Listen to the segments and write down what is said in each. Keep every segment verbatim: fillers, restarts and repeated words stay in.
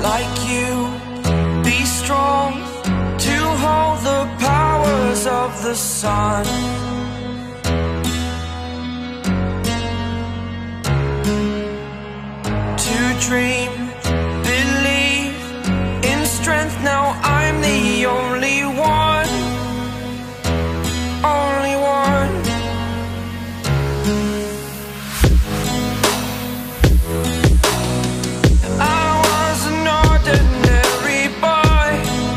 like you, be strong to hold the powers of the sun. To dream, believe in strength, now I'm the only one, only one. I was an ordinary boy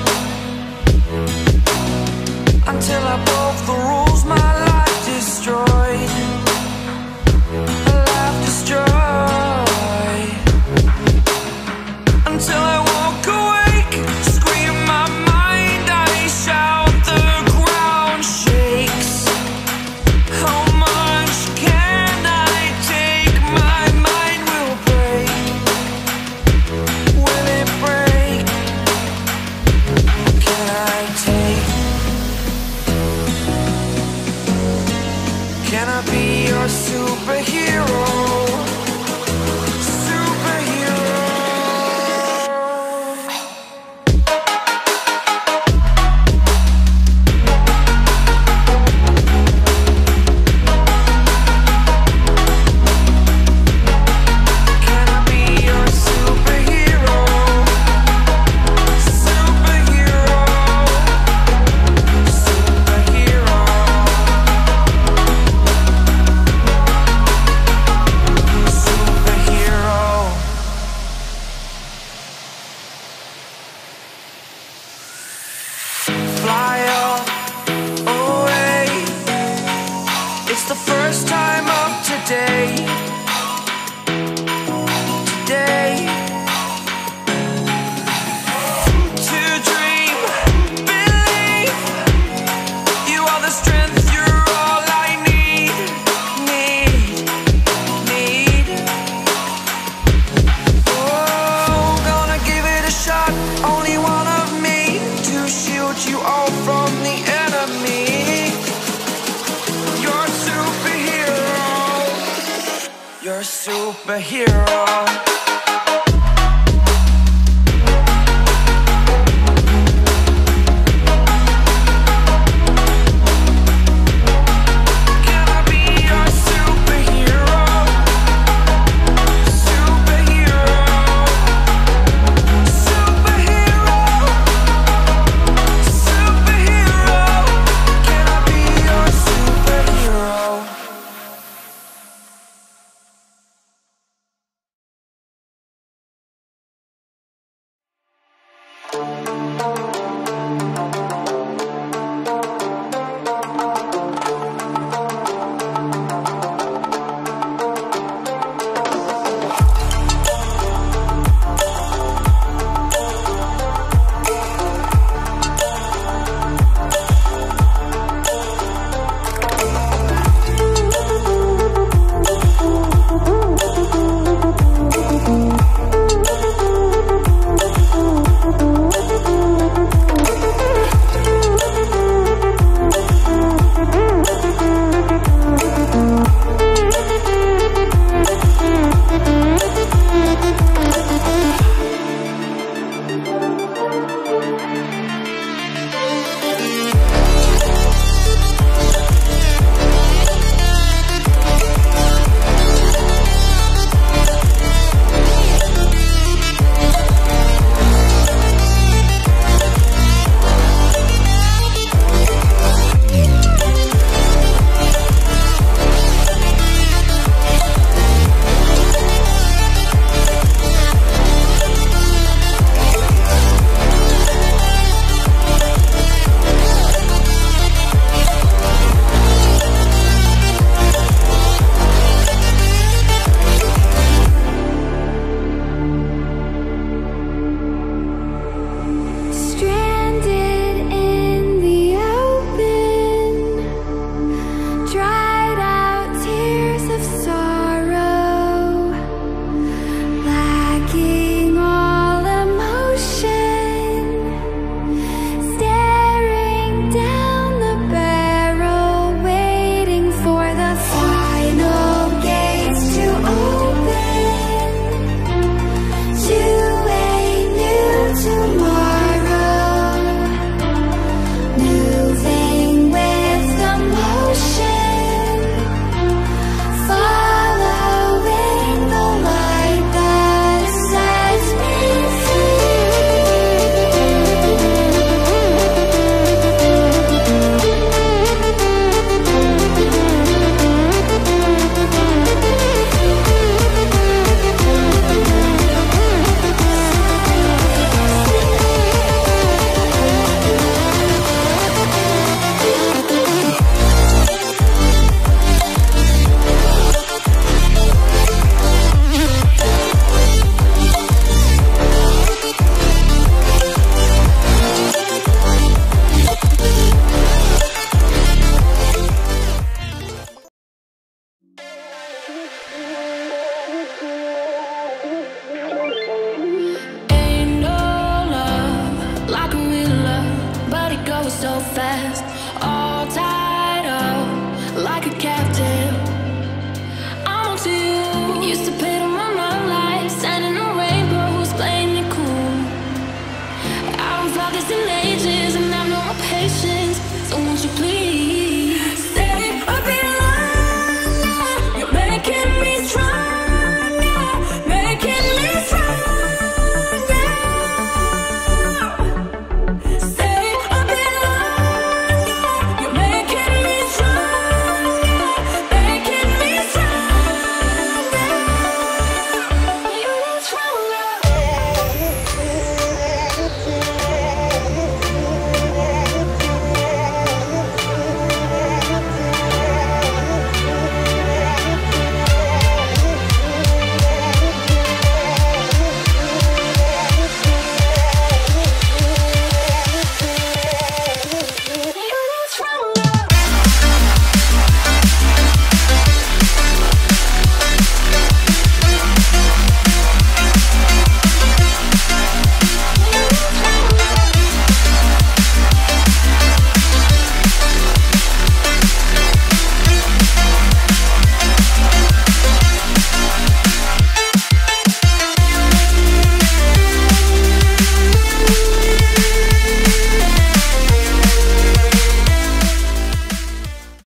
until I broke the rules, my life destroyed, a life destroyed. Until I walk awake, scream my mind, I shout, the ground shakes. How much can I take? My mind will break. Will it break? Can I take? Can I be your superhero? Fly up, away. It's the first time of today. Today. To dream, believe. You are the strength, you're all I need. Need, need. Oh, gonna give it a shot. Only one of me to shield you all from the enemy. You're a superhero. You're a superhero. so fast.